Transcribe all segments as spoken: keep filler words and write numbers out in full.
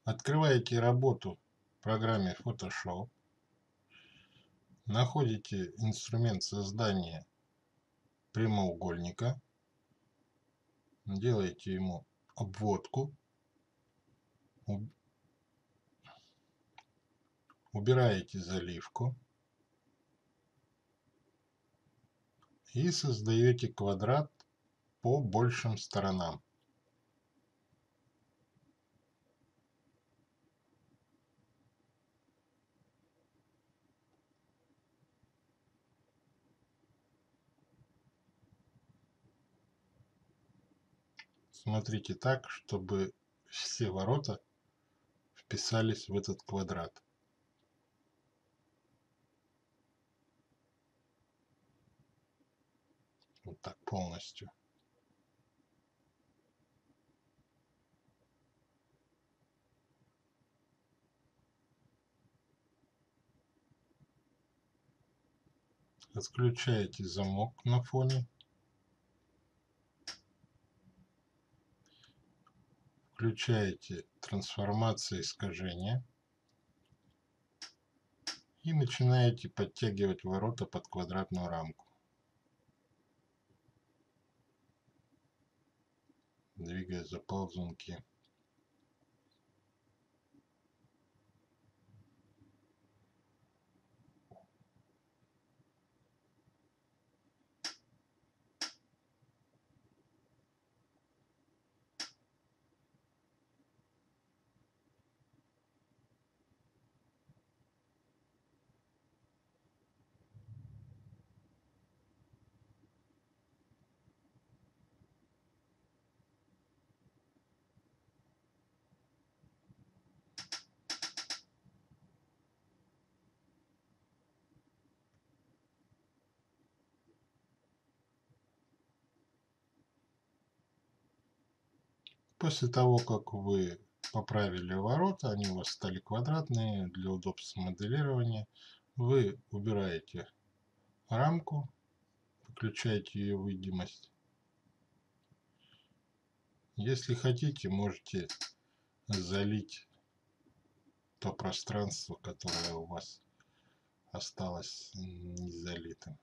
Открываете работу в программе Photoshop, находите инструмент создания прямоугольника, делаете ему обводку, убираете заливку и создаете квадрат по большим сторонам. Смотрите так, чтобы все ворота вписались в этот квадрат. Вот так полностью. Отключаете замок на фоне. Включаете трансформация искажения. И начинаете подтягивать ворота под квадратную рамку. Двигая за ползунки. После того, как вы поправили ворота, они у вас стали квадратные, для удобства моделирования, вы убираете рамку, выключаете ее видимость. Если хотите, можете залить то пространство, которое у вас осталось незалитым.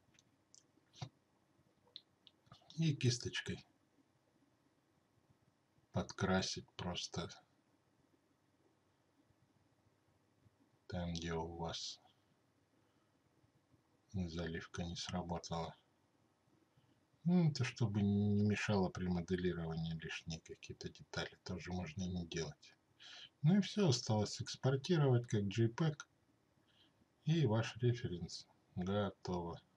И кисточкой подкрасить просто там, где у вас заливка не сработала. Ну, это чтобы не мешало при моделировании лишние какие-то детали. Тоже можно и не делать. Ну и все, осталось экспортировать как джей пег. И ваш референс готово.